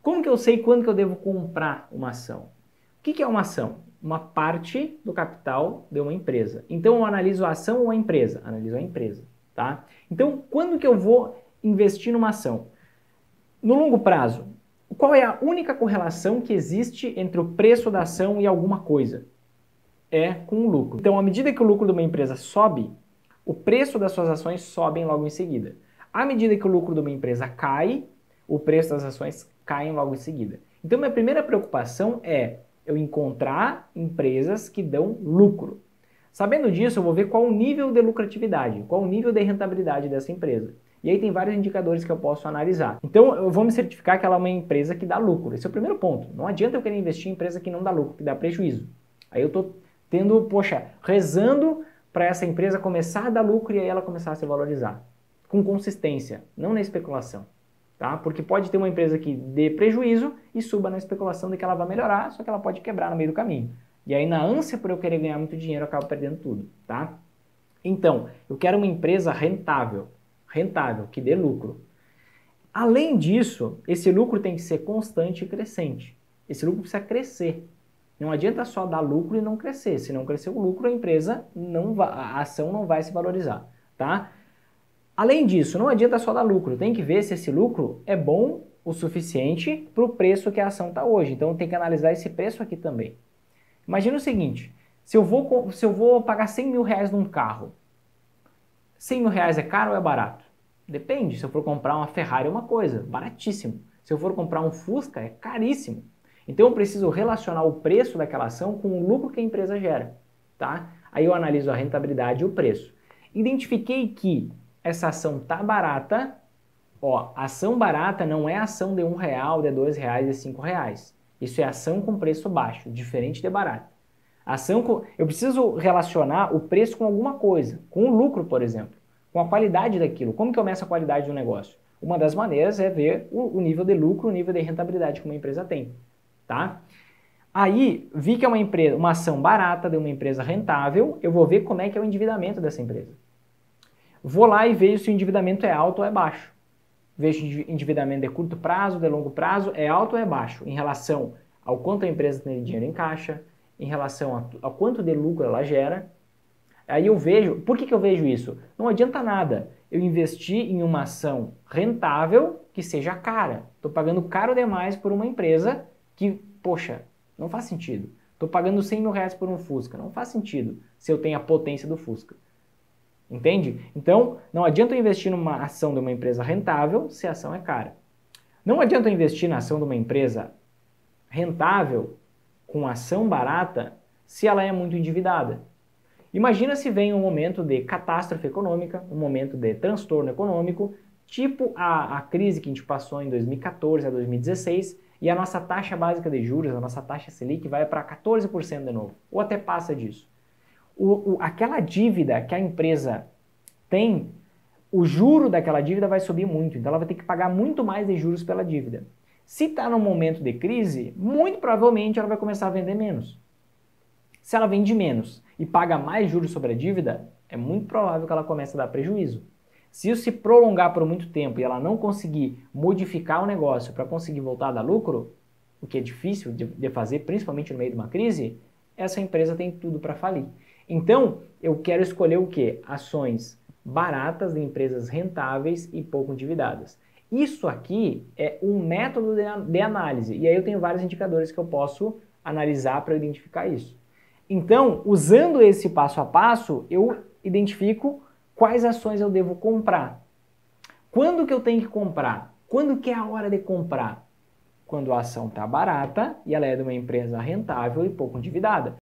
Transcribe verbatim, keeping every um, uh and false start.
Como que eu sei quando que eu devo comprar uma ação? O que que é uma ação? Uma parte do capital de uma empresa. Então eu analiso a ação ou a empresa? Analiso a empresa, tá? Então quando que eu vou investir numa ação? No longo prazo, qual é a única correlação que existe entre o preço da ação e alguma coisa? É com o lucro. Então à medida que o lucro de uma empresa sobe, o preço das suas ações sobem logo em seguida. À medida que o lucro de uma empresa cai, o preço das ações caem logo em seguida. Então minha primeira preocupação é eu encontrar empresas que dão lucro. Sabendo disso, eu vou ver qual o nível de lucratividade, qual o nível de rentabilidade dessa empresa. E aí tem vários indicadores que eu posso analisar. Então eu vou me certificar que ela é uma empresa que dá lucro. Esse é o primeiro ponto. Não adianta eu querer investir em empresa que não dá lucro, que dá prejuízo. Aí eu estou tendo, poxa, rezando para essa empresa começar a dar lucro e aí ela começar a se valorizar. Com consistência, não na especulação. Tá? Porque pode ter uma empresa que dê prejuízo e suba na especulação de que ela vai melhorar, só que ela pode quebrar no meio do caminho. E aí na ânsia por eu querer ganhar muito dinheiro, eu acabo perdendo tudo. Tá? Então, eu quero uma empresa rentável, rentável, que dê lucro. Além disso, esse lucro tem que ser constante e crescente. Esse lucro precisa crescer. Não adianta só dar lucro e não crescer. Se não crescer o lucro, a empresa não vai, a ação não vai se valorizar. Tá? Além disso, não adianta só dar lucro, tem que ver se esse lucro é bom o suficiente para o preço que a ação está hoje. Então tem que analisar esse preço aqui também. Imagina o seguinte, se eu vou, se eu vou pagar cem mil reais num carro, cem mil reais é caro ou é barato? Depende, se eu for comprar uma Ferrari é uma coisa, baratíssimo. Se eu for comprar um Fusca é caríssimo. Então eu preciso relacionar o preço daquela ação com o lucro que a empresa gera. Tá? Aí eu analiso a rentabilidade e o preço. Identifiquei que essa ação tá barata, ó, ação barata não é ação de um real, de dois reais, de cinco reais. Isso é ação com preço baixo, diferente de barata. Ação com, eu preciso relacionar o preço com alguma coisa, com o lucro, por exemplo, com a qualidade daquilo. Como que eu meço a qualidade do negócio? Uma das maneiras é ver o, o nível de lucro, o nível de rentabilidade que uma empresa tem, tá? Aí, vi que é uma empresa, uma ação barata de uma empresa rentável, eu vou ver como é que é o endividamento dessa empresa. Vou lá e vejo se o endividamento é alto ou é baixo. Vejo se o endividamento de curto prazo, de longo prazo, é alto ou é baixo, em relação ao quanto a empresa tem de dinheiro em caixa, em relação ao quanto de lucro ela gera. Aí eu vejo, por que que eu vejo isso? Não adianta nada eu investir em uma ação rentável que seja cara. Estou pagando caro demais por uma empresa que, poxa, não faz sentido. Estou pagando cem mil reais por um Fusca, não faz sentido se eu tenho a potência do Fusca. Entende? Então, não adianta eu investir numa ação de uma empresa rentável se a ação é cara. Não adianta eu investir na ação de uma empresa rentável com ação barata se ela é muito endividada. Imagina se vem um momento de catástrofe econômica, um momento de transtorno econômico, tipo a, a crise que a gente passou em dois mil e quatorze a dois mil e dezesseis, e a nossa taxa básica de juros, a nossa taxa Selic vai para quatorze por cento de novo, ou até passa disso. O, o, aquela dívida que a empresa tem, o juro daquela dívida vai subir muito, então ela vai ter que pagar muito mais de juros pela dívida. Se está num momento de crise, muito provavelmente ela vai começar a vender menos. Se ela vende menos e paga mais juros sobre a dívida, é muito provável que ela comece a dar prejuízo. Se isso se prolongar por muito tempo e ela não conseguir modificar o negócio para conseguir voltar a dar lucro, o que é difícil de, de fazer, principalmente no meio de uma crise, essa empresa tem tudo para falir. Então, eu quero escolher o quê? Ações baratas de empresas rentáveis e pouco endividadas. Isso aqui é um método de, de análise, e aí eu tenho vários indicadores que eu posso analisar para identificar isso. Então, usando esse passo a passo, eu identifico quais ações eu devo comprar. Quando que eu tenho que comprar? Quando que é a hora de comprar? Quando a ação está barata e ela é de uma empresa rentável e pouco endividada.